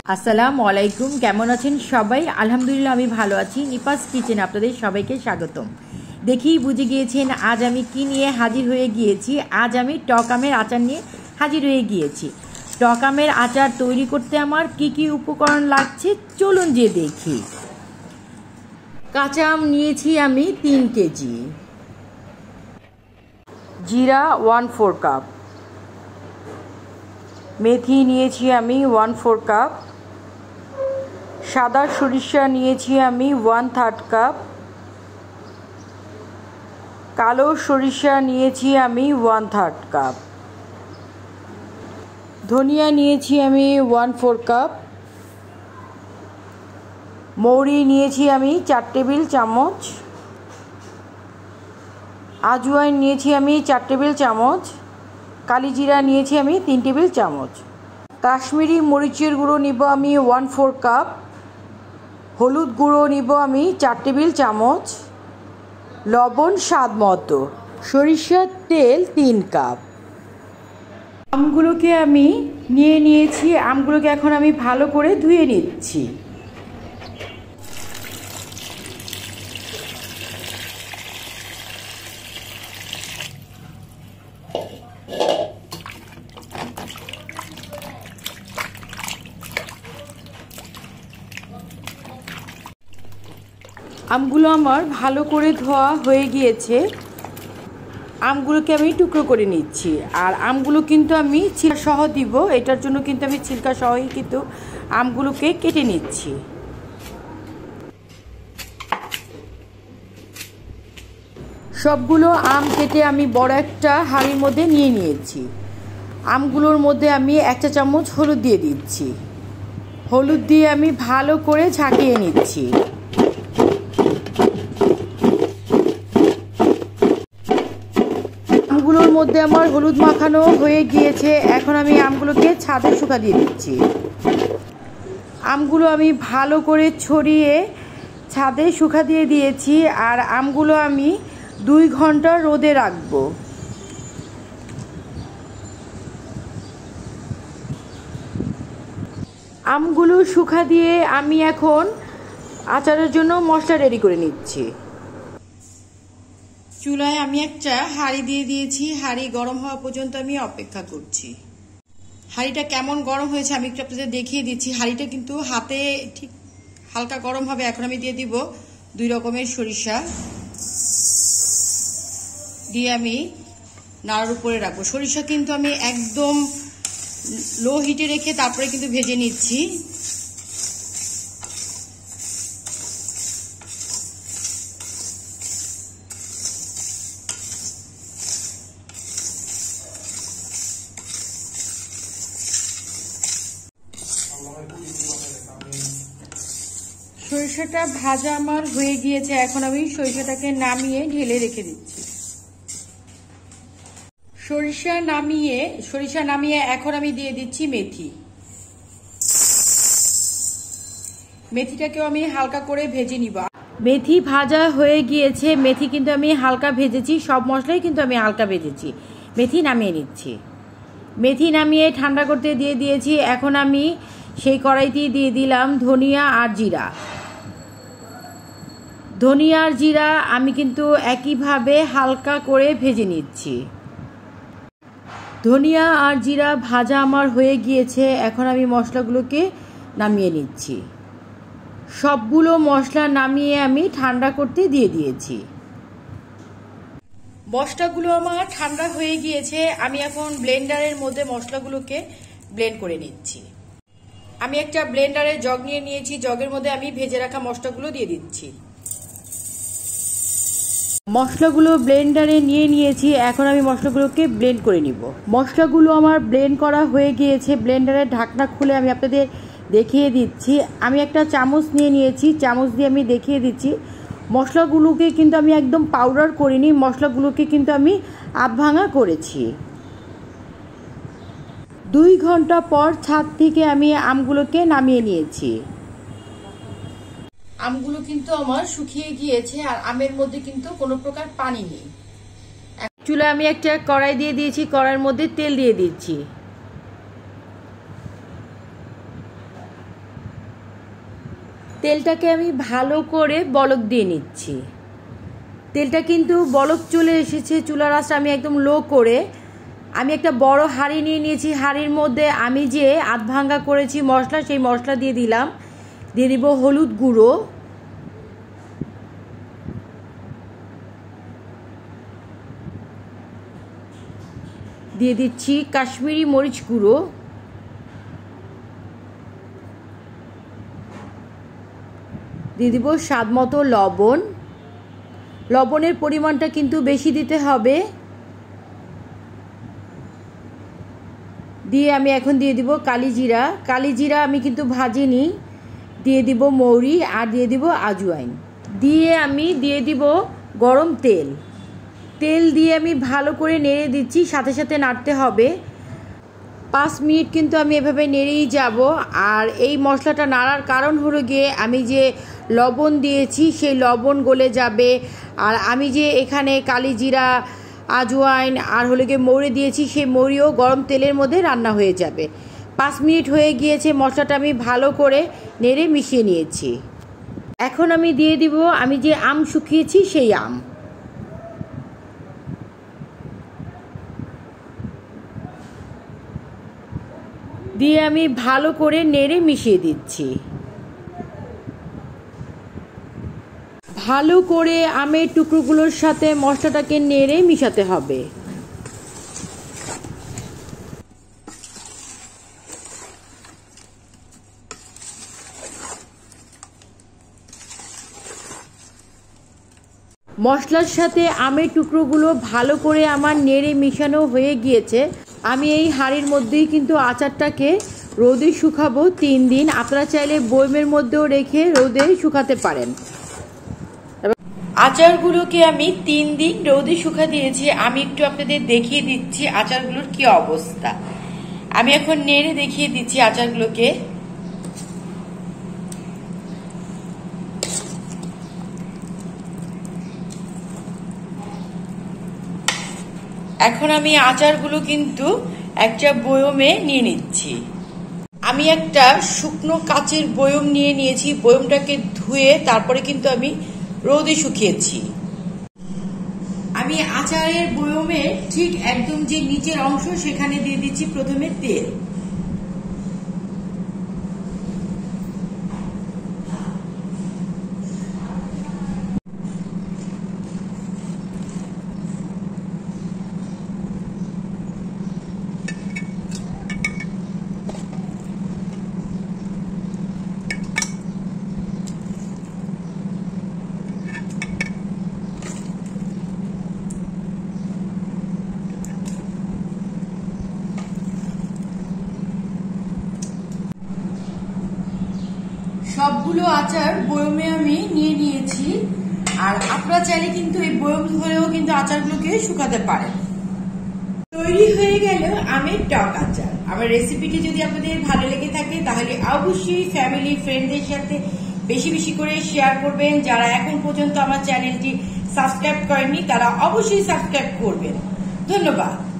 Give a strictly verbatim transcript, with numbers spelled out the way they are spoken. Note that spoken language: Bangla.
আসসালামু আলাইকুম, কেমন আছেন সবাই? আলহামদুলিল্লাহ আমি ভালো আছি। নিপাস কিচেন আপনাদের সবাইকে স্বাগতম। দেখেই বুঝে গিয়েছেন আজ আমি কি নিয়ে হাজির হয়ে গিয়েছি। আজ আমি টক আমের আচার নিয়ে হাজির হয়ে গিয়েছি। টক আমের আচার তৈরি করতে আমার কি কি উপকরণ লাগছে চলুন যে দেখি। কাঁচা আম নিয়েছি আমি তিন কেজি, জিরা ওয়ান ফোর কাপ, মেথি নিয়েছি আমি ওয়ান ফোর কাপ, সাদা সরিষা নিয়েছি আমি ওয়ান থার্ড কাপ, কালো সরিষা নিয়েছি আমি ওয়ান থার্ড কাপ, ধনিয়া নিয়েছি আমি ওয়ান ফোর কাপ, মৌরি নিয়েছি আমি চার টেবিল চামচ, আজওয়াইন নিয়েছি আমি চার টেবিল চামচ, কালিজিরা নিয়েছি আমি তিন টেবিল চামচ, কাশ্মীরি মরিচের গুঁড়ো নিব আমি ওয়ান ফোর কাপ, হলুদ গুঁড়ো নিব আমি চার টেবিল চামচ, লবণ স্বাদ মতো, সরিষার তেল তিন কাপ। আমগুলোকে আমি নিয়ে নিয়েছি, আমগুলোকে এখন আমি ভালো করে ধুয়ে নিচ্ছি। আমগুলো আমার ভালো করে ধোয়া হয়ে গিয়েছে। আমগুলোকে আমি টুকরো করে নিচ্ছি। আর আমগুলো কিন্তু আমি ছিলকা সহ দিব, এটার জন্য কিন্তু আমি ছিলকা সহই কিন্তু আমগুলোকে কেটে নিচ্ছি। সবগুলো আম কেটে আমি বড় একটা হাঁড়ির মধ্যে নিয়ে নিয়েছি। আমগুলোর মধ্যে আমি এক চা চামচ হলুদ দিয়ে দিচ্ছি। হলুদ দিয়ে আমি ভালো করে ঝাঁকিয়ে নিচ্ছি। আমগুলোর মধ্যে আমার হলুদ মাখানো হয়ে গিয়েছে, এখন আমি আমগুলোকে ছাদে শুকা দিয়ে দিচ্ছি। আমগুলো আমি ভালো করে ছড়িয়ে ছাদে শুকা দিয়ে দিয়েছি। আর আমগুলো আমি দুই ঘন্টা রোদে রাখবো। আমগুলো শুকা দিয়ে আমি এখন আচারের জন্য মশলা রেডি করে নিচ্ছি। চুলায় আমি একটা হাঁড়ি দিয়ে দিয়েছি, হাঁড়ি গরম হওয়া পর্যন্ত আমি অপেক্ষা করছি। হাঁড়িটা কেমন গরম হয়েছে আমি একটু আপনাদের দেখিয়ে দিচ্ছি। হাঁড়িটা কিন্তু হাতে ঠিক হালকা গরম হবে। এখন আমি দিয়ে দিব দুই রকমের সরিষা, দিয়ে আমি নাড়ার উপরে রাখবো। সরিষা কিন্তু আমি একদম লো হিটে রেখে তারপরে কিন্তু ভেজে নিচ্ছি। সরিষাটা ভাজা আমার হয়ে গিয়েছে, এখন আমি সরিষাটাকে নামিয়ে ঢেলে রেখে দিচ্ছি। সরিষা নামিয়ে সরিষা নামিয়ে এখন আমি দিয়ে দিচ্ছি মেথি। মেথিটাকেও আমি হালকা করে ভেজে নিব। মেথি ভাজা হয়ে গিয়েছে, মেথি কিন্তু আমি হালকা ভেজেছি, সব মশলাই কিন্তু আমি হালকা ভেজেছি। মেথি নামিয়ে নিচ্ছি। মেথি নামিয়ে ঠান্ডা করতে দিয়ে দিয়েছি। এখন আমি সেই কড়াইতেই দিয়ে দিলাম ধনিয়া আর জিরা। ধনিয়া আর জিরা আমি কিন্তু একইভাবে হালকা করে ভেজে নিচ্ছি। ধনিয়া আর জিরা ভাজা আমার হয়ে গিয়েছে, এখন আমি মশলাগুলোকে নামিয়ে নিচ্ছি। সবগুলো মশলা নামিয়ে আমি ঠান্ডা করতে দিয়ে দিয়েছি। মশলাগুলো আমার ঠান্ডা হয়ে গিয়েছে, আমি এখন ব্লেন্ডারের মধ্যে মশলাগুলোকে ব্লেন্ড করে নিচ্ছি। আমি একটা ব্লেন্ডারের জগ নিয়ে নিয়েছি, জগের মধ্যে আমি ভেজে রাখা মশলাগুলো দিয়ে দিচ্ছি। মশলাগুলো ব্লেন্ডারে নিয়ে নিয়েছি, এখন আমি মশলাগুলোকে ব্লেন্ড করে নিব। মশলাগুলো আমার ব্লেন্ড করা হয়ে গিয়েছে। ব্লেন্ডারের ঢাকনা খুলে আমি আপনাদের দেখিয়ে দিচ্ছি। আমি একটা চামচ নিয়ে নিয়েছি, চামচ দিয়ে আমি দেখিয়ে দিচ্ছি। মশলাগুলোকে কিন্তু আমি একদম পাউডার করিনি, মশলাগুলোকে কিন্তু আমি আধ ভাঙা করেছি। দুই ঘন্টা পর ছাদ থেকে আমি আমগুলোকে নামিয়ে নিয়েছি। আমগুলো কিন্তু আমার শুকিয়ে গিয়েছে, আর আমের মধ্যে কিন্তু কোনো প্রকার পানি নেই। চুলায় আমি একটা কড়াই দিয়ে দিয়েছি, কড়াইয়ের মধ্যে তেল দিয়ে দিচ্ছি। তেলটাকে আমি ভালো করে বলক দিয়ে নিচ্ছি। তেলটা কিন্তু বলক চলে এসেছে, চুলার আঁচটা আমি একদম লো করে আমি একটা বড় হাঁড়ি নিয়ে নিয়েছি। হাঁড়ির মধ্যে আমি যে আধ ভাঙ্গা করেছি মশলা, সেই মশলা দিয়ে দিলাম। দিয়ে দিব হলুদ গুঁড়ো, দিয়ে দিচ্ছি কাশ্মীরি মরিচ গুঁড়ো, দিয়ে দিব স্বাদ মতো লবণ। লবণের পরিমাণটা কিন্তু বেশি দিতে হবে। দিয়ে আমি এখন দিয়ে দিব কালি জিরা। কালি জিরা আমি কিন্তু ভাজিনি। দিয়ে দিব মৌরি আর দিয়ে দিব আজওয়াইন। দিয়ে আমি দিয়ে দিব গরম তেল। তেল দিয়ে আমি ভালো করে নেড়ে দিচ্ছি, সাথে সাথে নাড়তে হবে। পাঁচ মিনিট কিন্তু আমি এভাবে নেড়েই যাব। আর এই মশলাটা নাড়ার কারণ হলো গিয়ে আমি যে লবণ দিয়েছি সেই লবণ গলে যাবে। আর আমি যে এখানে কালি জিরা, আজওয়াইন আর হলো গিয়ে মৌরি দিয়েছি, সেই মৌরিও গরম তেলের মধ্যে রান্না হয়ে যাবে। পাঁচ মিনিট হয়ে গিয়েছে, মশলাটা আমি ভালো করে নেড়ে মিশিয়ে নিয়েছি। এখন আমি দিয়ে দিব আমি যে আম শুকিয়েছি সেই আম। দিয়ে আমি ভালো করে নেড়ে মিশিয়ে দিচ্ছি। ভালো করে আমের টুকরোগুলোর সাথে মশলাটাকে নেড়ে মিশাতে হবে। মশলার সাথে আমের টুকরোগুলো ভালো করে আমার নেড়ে মিশানো হয়ে গিয়েছে। আমি এই হাঁড়ির মধ্যেই কিন্তু আচারটাকে রোদে শুকাবো তিন দিন। আপনারা চাইলে বয়মের মধ্যেও রেখে রোদে শুকাতে পারেন। আচারগুলোকে আমি তিন দিন রোদে শুকা দিয়েছি। আমি একটু আপনাদের দেখিয়ে দিচ্ছি আচারগুলোর কি অবস্থা। আমি এখন নেড়ে দেখিয়ে দিচ্ছি আচারগুলোকে। এখন আমি আচারগুলো কিন্তু একটা বয়মে নিয়ে নিচ্ছি। আমি একটা শুকনো কাচের বয়ম নিয়ে নিয়েছি। বয়মটাকে ধুয়ে তারপরে কিন্তু আমি রোদে শুকিয়েছি। আমি আচারের বয়মে ঠিক একদম যে নিচের অংশ সেখানে দিয়ে দিচ্ছি প্রথমে তেল। সবগুলো আচার বয়মে আমি নিয়ে নিয়েছি। আর আপনারা চাইলে কিন্তু এই বয়ম ধরেও কিন্তু আচারগুলোকে শুকাতে পারেন। তৈরি হয়ে গেল আমের টক আচার। আমার রেসিপিটি যদি আপনাদের ভালো লেগে থাকে তাহলে অবশ্যই ফ্যামিলি ফ্রেন্ডদের সাথে বেশি বেশি করে শেয়ার করবেন। যারা এখন পর্যন্ত আমার চ্যানেলটি সাবস্ক্রাইব করেননি তারা অবশ্যই সাবস্ক্রাইব করবেন। ধন্যবাদ।